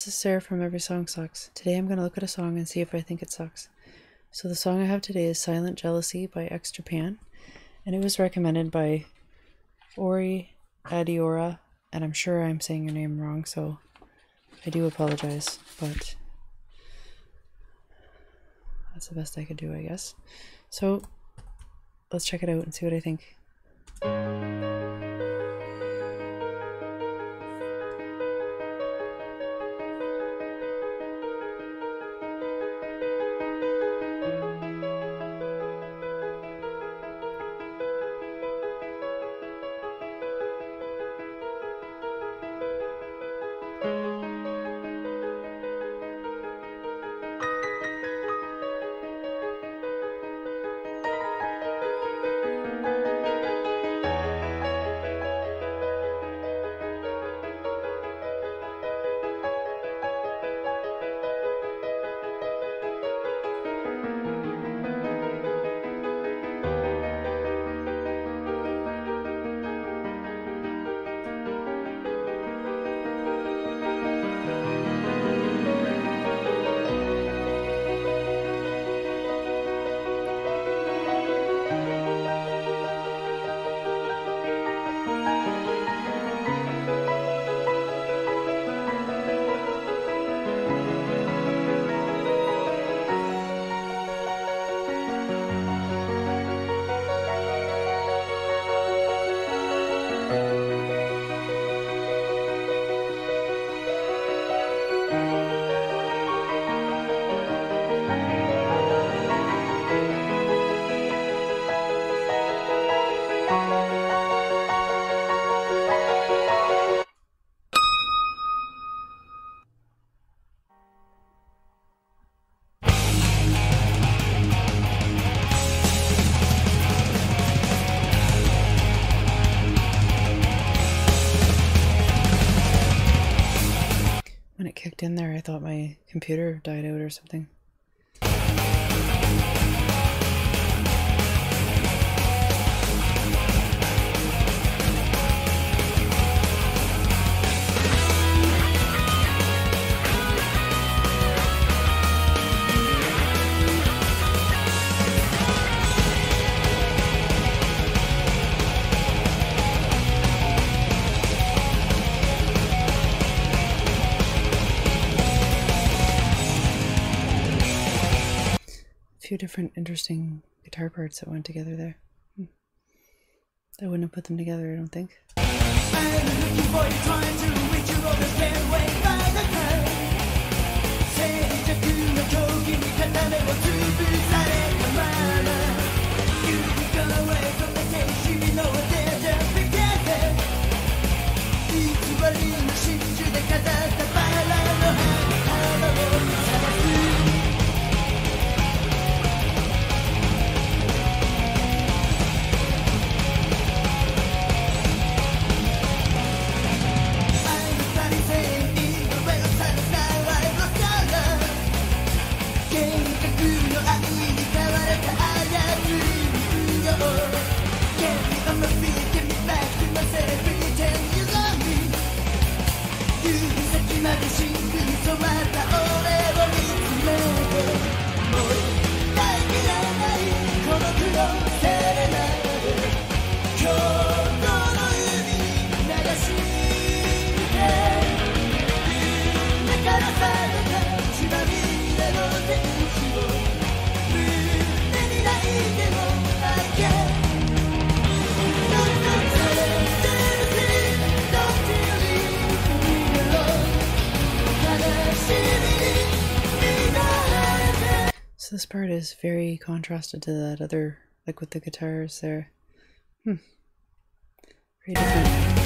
this is Sarah from Every Song Sucks. Today I'm going to look at a song and see if I think it sucks. So the song I have today is Silent Jealousy by X Japan, and it was recommended by Ori Adiora, and I'm sure I'm saying your name wrong, so I do apologize, but that's the best I could do, I guess. So let's check it out and see what I think. When it kicked in there, I thought my computer died out or something. Few different interesting guitar parts that went together there. I wouldn't have put them together, I don't think. So this part is very contrasted to that other, like with the guitars there. Very different.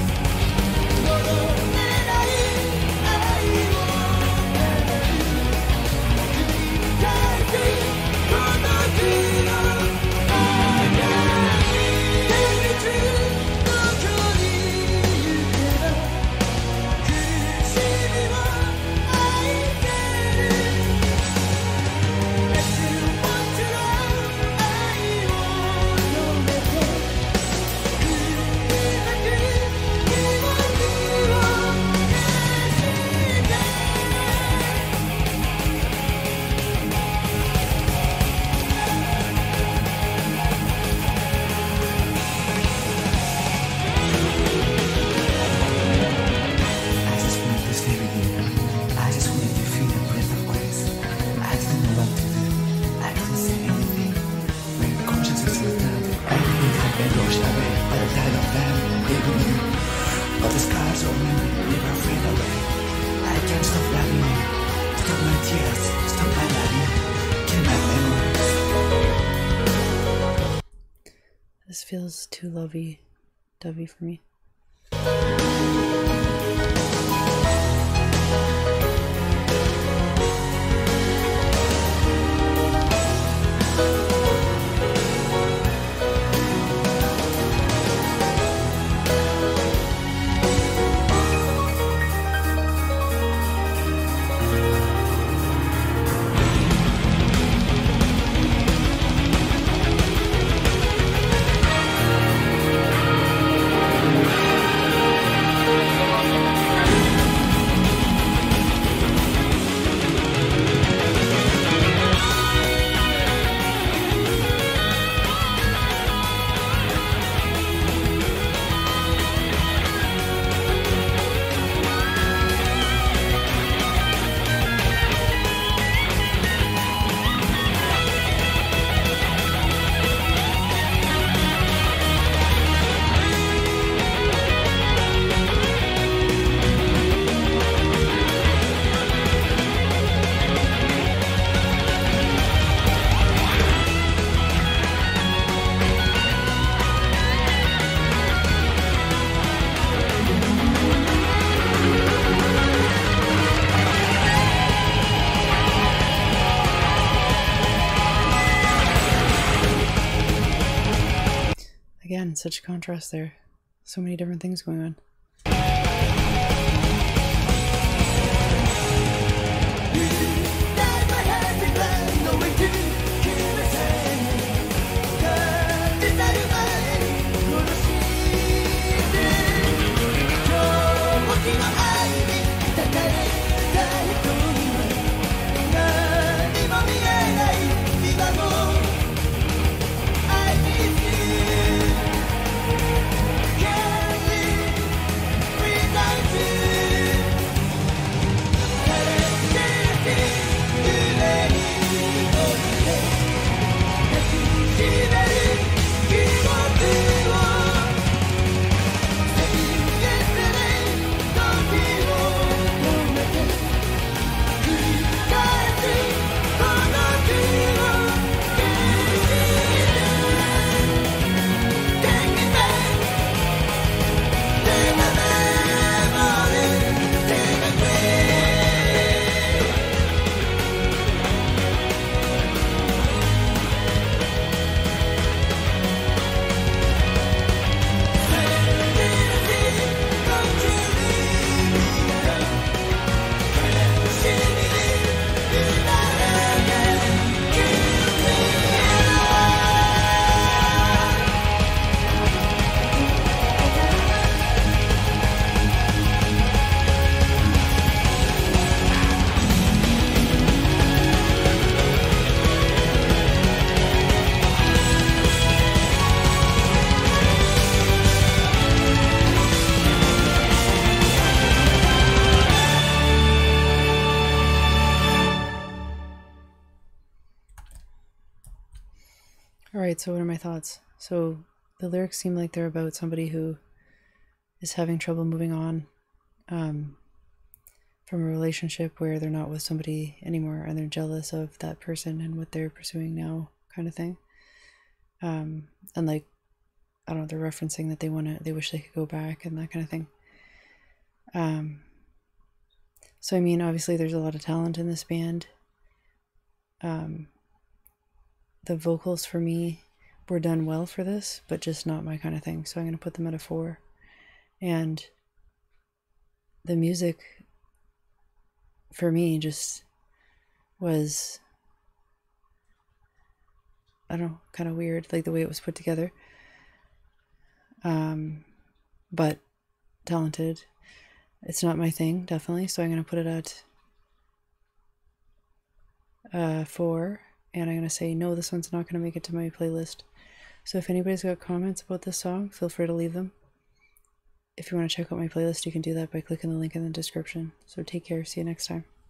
feels too lovey-dovey for me. Again, such contrast there. So many different things going on. Alright, so what are my thoughts? So the lyrics seem like they're about somebody who is having trouble moving on from a relationship where they're not with somebody anymore and they're jealous of that person and what they're pursuing now, kind of thing. And like, I don't know, they're referencing that they wish they could go back and that kind of thing. So I mean, obviously there's a lot of talent in this band. The vocals for me were done well for this, but just not my kind of thing. So I'm going to put them at a 4. And the music for me just was, I don't know, kind of weird, like the way it was put together. But talented. It's not my thing, definitely. So I'm going to put it at 4. And I'm going to say, no, this one's not going to make it to my playlist. So if anybody's got comments about this song, feel free to leave them. If you want to check out my playlist, you can do that by clicking the link in the description. So take care. See you next time.